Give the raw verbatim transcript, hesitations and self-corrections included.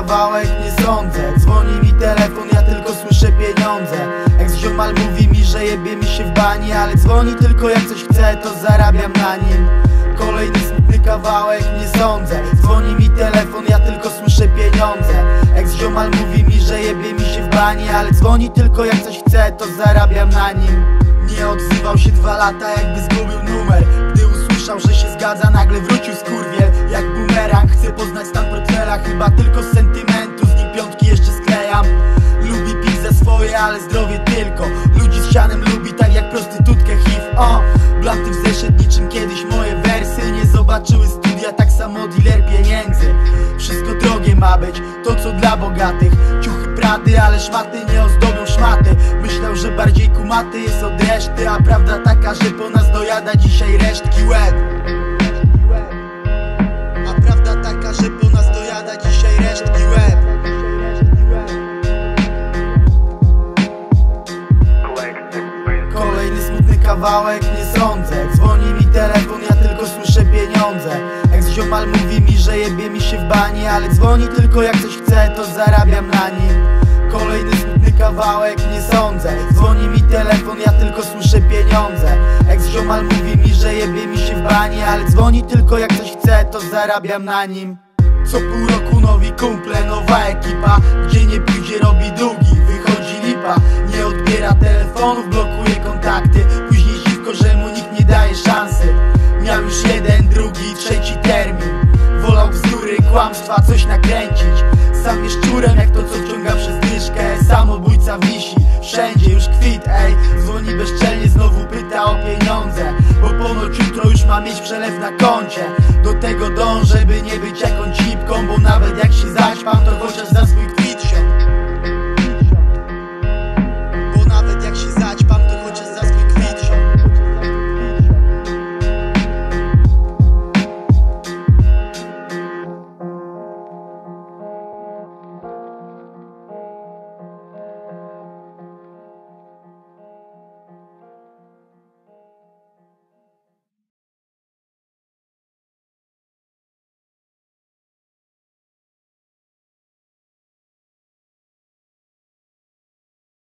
kawałek, nie sądzę. Dzwoni mi telefon, ja tylko słyszę pieniądze. Ex-ziomal mówi mi, że jebie mi się w bani, ale dzwoni tylko jak coś chce, to zarabiam na nim. Kolejny smutny kawałek, nie sądzę. Dzwoni mi telefon, ja tylko słyszę pieniądze. Ex-ziomal mówi mi, że jebie mi się w bani, ale dzwoni tylko jak coś chce, to zarabiam na nim. Nie odzywał się dwa lata, jakby zgubił numer. Gdy usłyszał, że się zgadza, nagle wrócił skurwiel. Jak bumerang, chcę poznać stan portfela, chyba tylko z sentymentu, z nim piątki jeszcze sklejam. Lubi pić za swoje, ale zdrowie tylko. Ludzi z sianem lubi tak jak prostytutkę H I V. O, blanty w zeszyt niczym kiedyś moje wersy. Nie zobaczyły studia, tak samo dealer pieniędzy. Wszystko drogie ma być, to co dla bogatych. Ciuchy Prady, ale szmaty nie ozdobią szmaty. Myślał, że bardziej kumaty jest od reszty, a prawda taka, że po nas dojada dzisiaj resztki łeb. A prawda taka, że po nas dojada dzisiaj resztki łeb. Kolejny smutny kawałek, nie sądzę. Dzwoni mi telefon, ja tylko słyszę pieniądze. Ex-ziomal mówi mi, że jebie mi się w bani, ale dzwoni tylko jak coś chce, to zarabiam na nim. Kolejny smutny kawałek, nie sądzę. Dzwoni mi telefon, ja tylko słyszę pieniądze. Ex-ziomal mówi mi, że jebie mi się w bani, ale dzwoni tylko jak coś chce, to zarabiam na nim. Co pół roku nowi kumple, nowa ekipa. Gdzie nie pójdzie robi długi, wychodzi lipa. Nie odbiera telefonów, blokuje kontakty. Później dziwko, że mu nikt nie daje szansy. Miał już jeden, drugi, trzeci termin. Wolał bzdury, kłamstwa, coś nakręcić. Sam jest szczurem jak to co wciąga przez dyszkę. Samobójca wisi, wszędzie już kwit, ej. Dzwoni bezczelnie, znowu pyta o pieniądze, bo ponoć jutro już ma mieć przelew na koncie. Do tego dążę, by nie być jakąś cipką, bo nawet jak się zaćpam, to chociaż za swój